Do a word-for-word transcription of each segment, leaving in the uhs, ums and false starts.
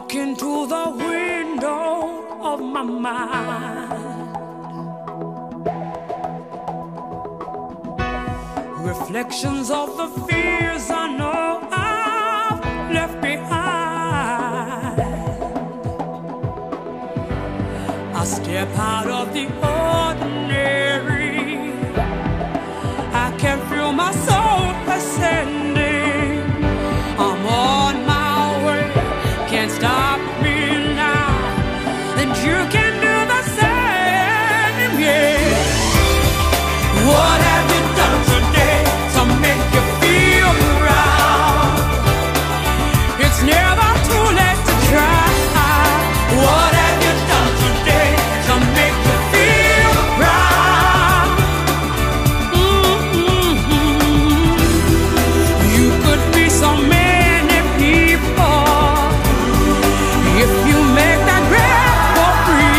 Look into the window of my mind, reflections of the fears I know I've left behind. I step out of the ordinary, I can feel my soul ascending. I'm on my way, can't stop me now, and you can do the same, yeah. What have you done today to make you feel proud? It's never too late to try. What have you done today to make you feel proud? Mm-hmm. You could be so many people if you make that grab for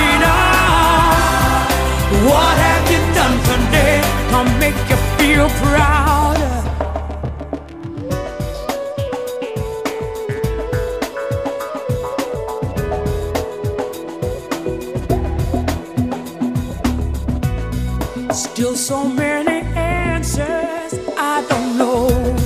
freedom. What have you done today to make you feel proud? Still so many answers I don't know.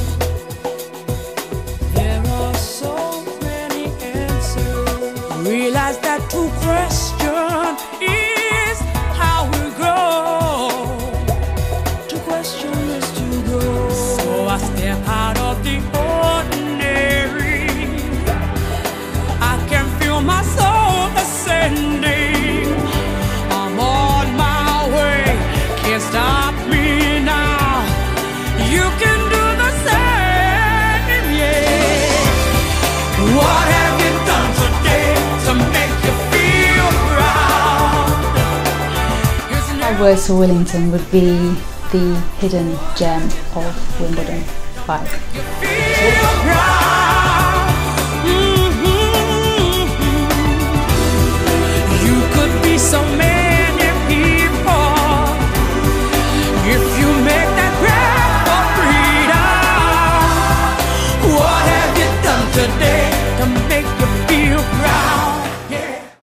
There are so many answers. Realize that to question is how we grow. To question is to grow. So I step out of the ordinary, I can feel my soul ascending. I'm on my way, can't stop me now. You can do the same, yeah. What have you done today to make you feel proud? Words for Willington would be the hidden gem of Wimbledon five. You feel